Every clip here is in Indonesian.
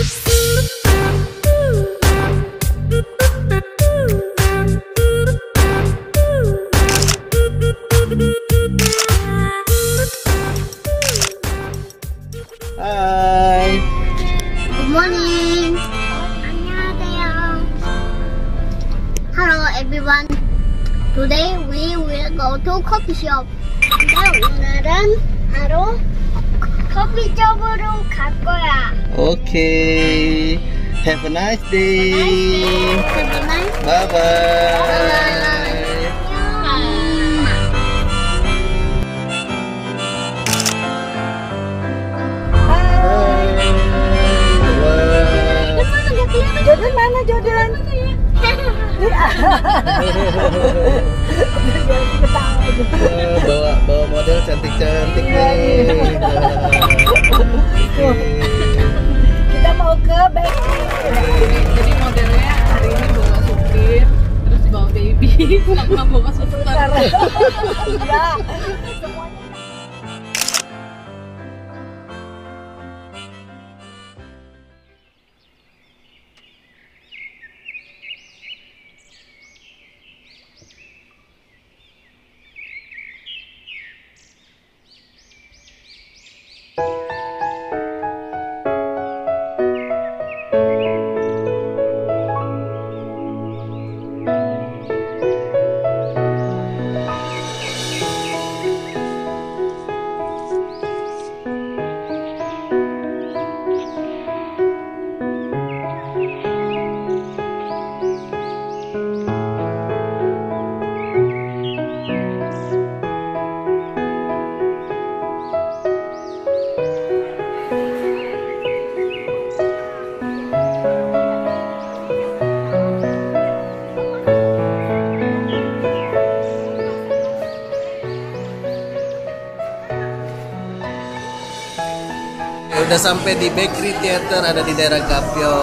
Hai. Good morning. 안녕하세요. Hello everyone. Today we will go to coffee shop. 오늘은 바로 커피숍으로 갈 거야. Okay. Have a nice day. Have a nice Bye bye. Jordan mana Jordan? Bawa model cantik-cantik nih. Kita mau ke bakery. Jadi modelnya hari ini bawa supir, terus bawa baby, sama bawa suster. Iya. Udah sampai di Bakery Theater, ada di daerah Gapio.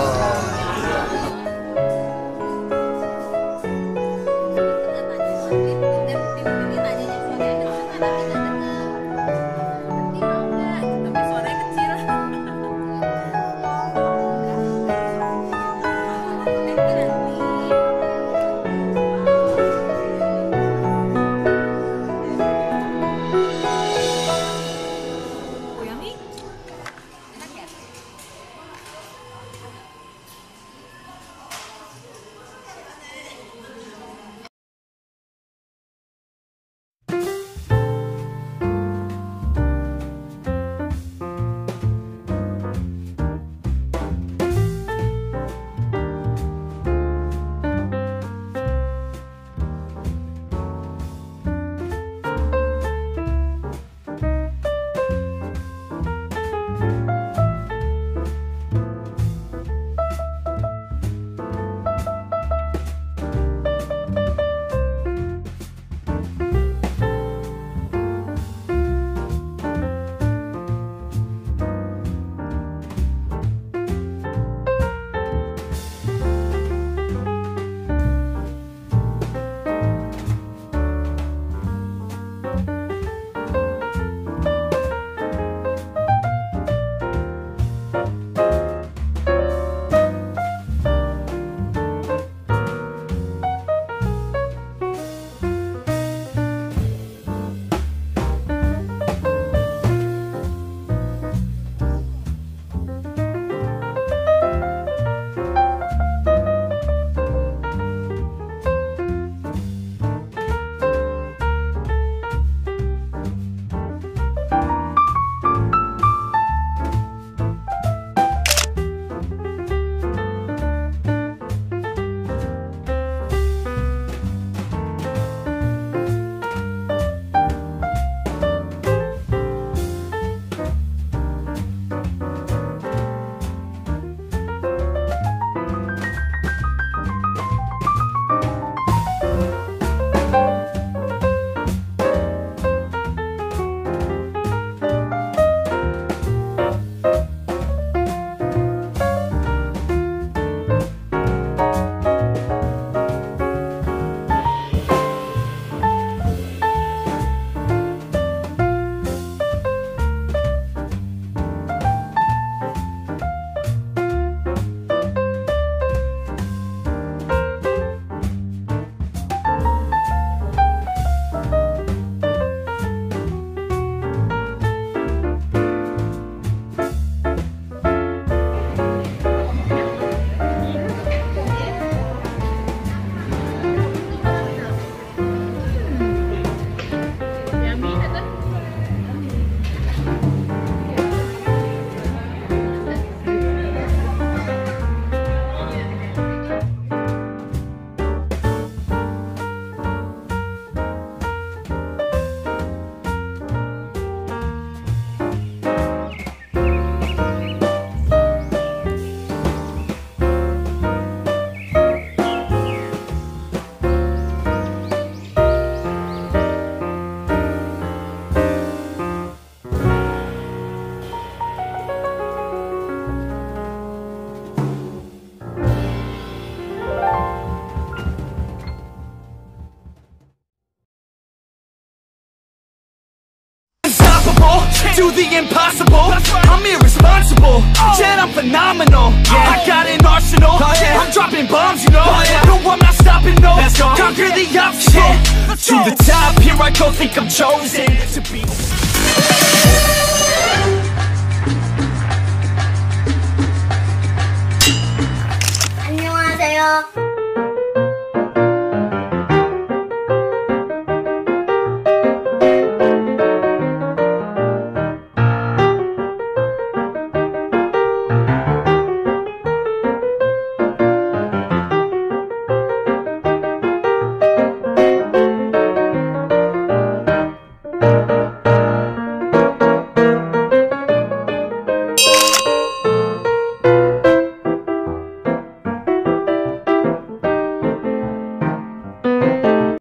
impossible. I'm irresponsible, yet I'm phenomenal. I got an arsenal, I'm dropping bombs, you know. No, I'm not stopping, no. Conquer the obstacle. To the top, here I go, think I'm chosen to be.